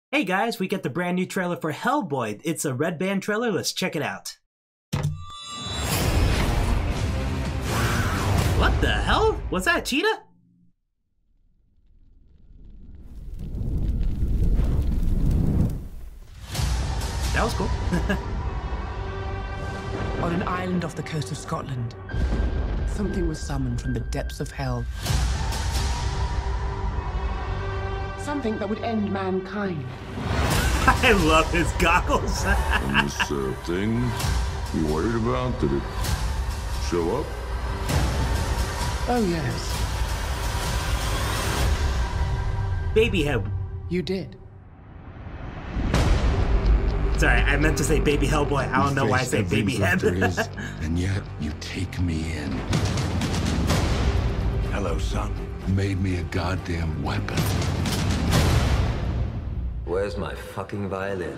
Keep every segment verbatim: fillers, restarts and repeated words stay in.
Hey guys, we get the brand new trailer for Hellboy. It's a red band trailer. Let's check it out. What the hell? Was that Cheetah? That was cool. On an island off the coast of Scotland, something was summoned from the depths of hell. Something that would end mankind. I love his goggles. And this uh, thing you worried about, did it show up? Oh, yes. Baby head. You did. Sorry, I meant to say baby Hellboy. I don't know why I say baby head. And yet you take me in. Hello, son. Made me a goddamn weapon. Where's my fucking violin?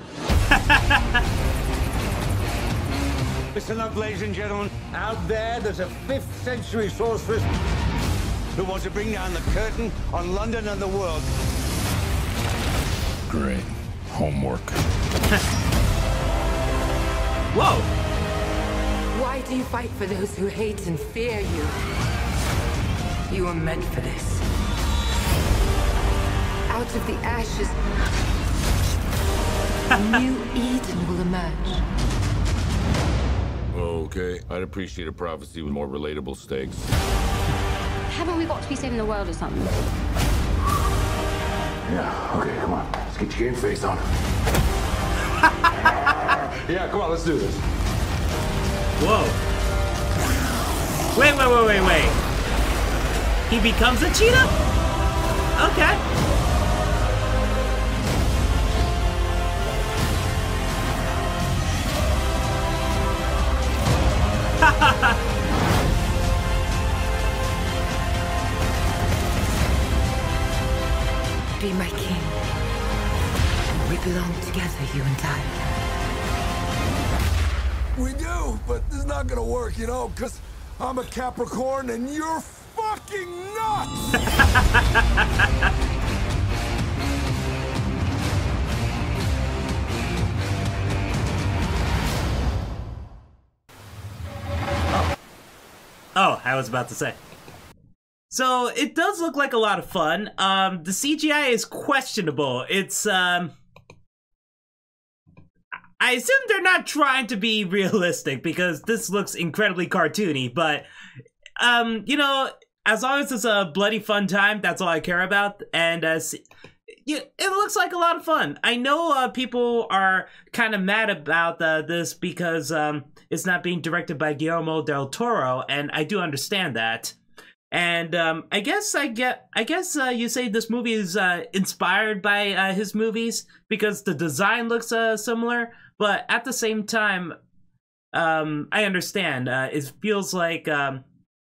Listen up, ladies and gentlemen. Out there, there's a fifth century sorceress who wants to bring down the curtain on London and the world. Great. Homework. Whoa! Why do you fight for those who hate and fear you? You are meant for this. Out of the ashes, a new Eden will emerge. Okay, I'd appreciate a prophecy with more relatable stakes. Haven't we got to be saving the world or something? Yeah, okay, come on. Let's get your game face on. Yeah, come on, let's do this. Whoa. Wait, wait, wait, wait, wait. He becomes a cheetah? Okay. Be my king. We belong together, you and I. We do, but this is not gonna work, you know, because I'm a Capricorn and you're fucking nuts! Oh, I was about to say. So, it does look like a lot of fun. Um, the C G I is questionable. It's, um... I assume they're not trying to be realistic because this looks incredibly cartoony, but, um, you know, as long as it's a bloody fun time, that's all I care about, and, uh, yeah, it looks like a lot of fun. I know, uh, people are kind of mad about, uh, this because, um, it's not being directed by Guillermo del Toro, and I do understand that. And, um, I guess I get, I guess, uh, you say this movie is, uh, inspired by, uh, his movies because the design looks, uh, similar. But at the same time, um, I understand. Uh, it feels like um,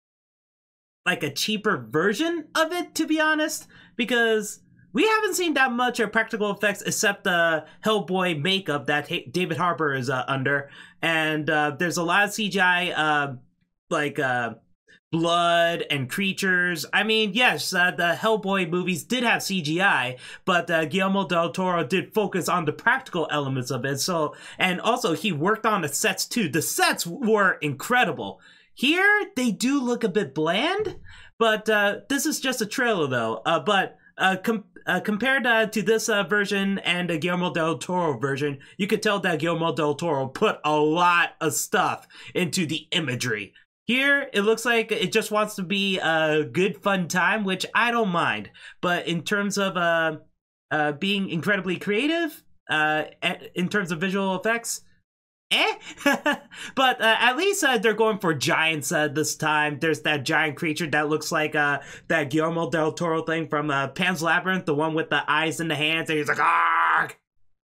like a cheaper version of it, to be honest, because we haven't seen that much of practical effects except the Hellboy makeup that H David Harbour is uh, under, and uh, there's a lot of C G I, uh, like uh, blood and creatures. I mean, yes, uh, the Hellboy movies did have C G I, but uh, Guillermo del Toro did focus on the practical elements of it. So, and also he worked on the sets too. The sets were incredible. Here, they do look a bit bland, but uh, this is just a trailer though. Uh, but uh, com uh, compared uh, to this uh, version and the Guillermo del Toro version, you could tell that Guillermo del Toro put a lot of stuff into the imagery. Here, it looks like it just wants to be a good, fun time, which I don't mind. But in terms of uh, uh, being incredibly creative, uh, in terms of visual effects, eh? But uh, at least uh, they're going for giants uh, this time. There's that giant creature that looks like uh, that Guillermo del Toro thing from uh, Pan's Labyrinth, the one with the eyes and the hands, and he's like, argh!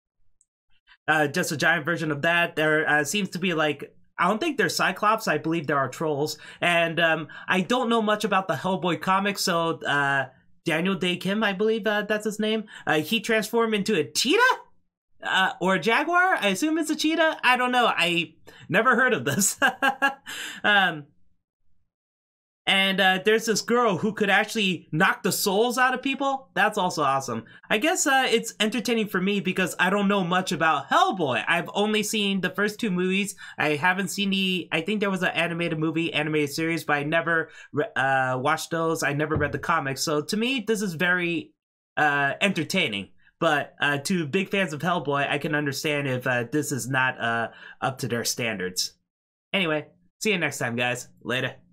Uh, just a giant version of that. There uh, seems to be like, I don't think they're Cyclops. I believe there are trolls. And um, I don't know much about the Hellboy comics, so uh, Daniel Day Kim, I believe uh, that's his name. Uh, he transformed into a cheetah? Uh, or a jaguar? I assume it's a cheetah? I don't know. I never heard of this. um, And uh, there's this girl who could actually knock the souls out of people. That's also awesome. I guess uh, it's entertaining for me because I don't know much about Hellboy. I've only seen the first two movies. I haven't seen the, I think there was an animated movie, animated series, but I never uh, watched those. I never read the comics. So to me, this is very uh, entertaining. But uh, to big fans of Hellboy, I can understand if uh, this is not uh, up to their standards. Anyway, see you next time, guys. Later.